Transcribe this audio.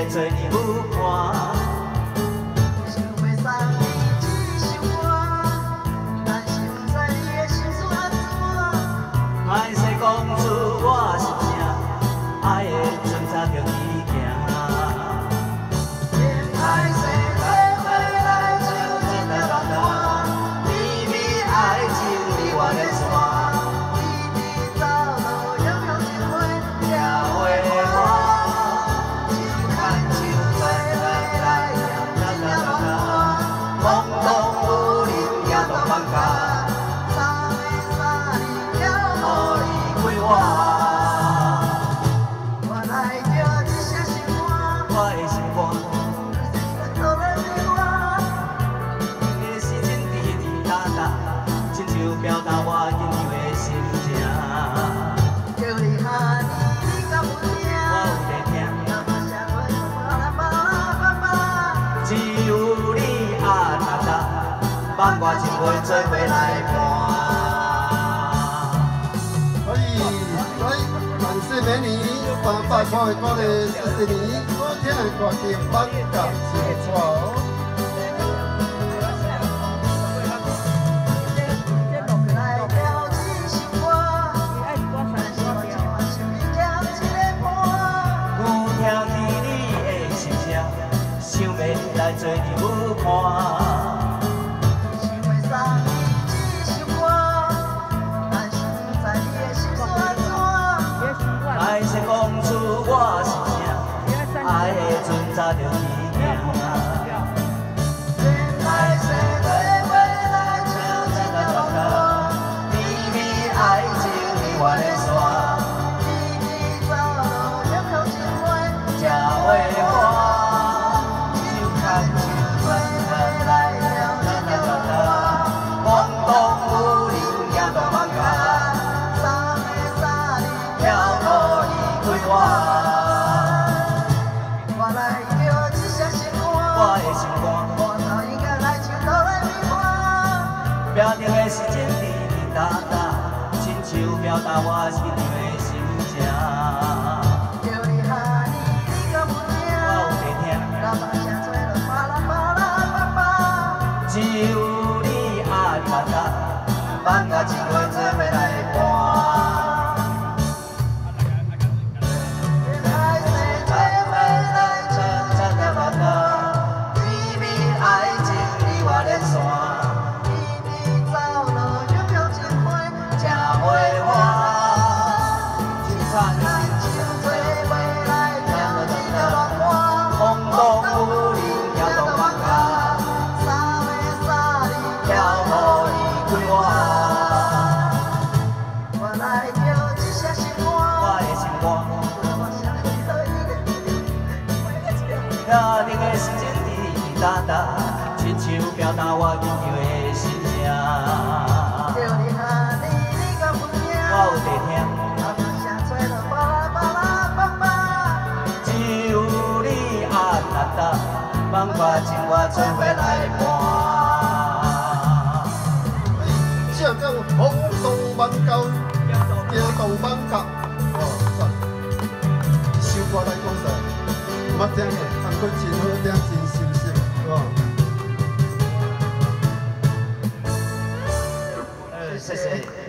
做你舞伴。想要送你一首歌，但是不知你的心事安怎。歹势讲出我心声，爱的阵早着去行。歹势做伙来走一条路段，秘密爱情离我的线。 表达我紧张的心情，叫你喊你敢有听？我有在听。那么社会巴拉巴拉巴拉，只有你啊达达，放我一回做伙来伴。 万岁美女，300块的歌的14年，好听的歌曲放感情歌。 想要来做你舞伴，想要送你一首歌，但是不知你的心事安怎。歹势讲出我心声，爱的阵早着去行。歹势做伙来走一条路途，秘密爱情离我的线，秘密走路永远一回，才会我。 表达的是真滴滴答答，亲像表达我心中的心情。叫你喊你敢有听？我有在听。那么声做落巴拉巴拉巴巴，只有你啊达达，放我一回做伙来伴。 表你的是真滴滴答答，亲像表达我紧张的心情。叫你喊你敢有听？我有在听。那么声做落巴拉巴拉巴巴，只有你啊达达，放我情我做伙来伴。 笑讲轰动万教，摇动万甲。哦，一首歌来讲噻，捌听过，但佫真好听，真熟悉，是吧？ 谢谢。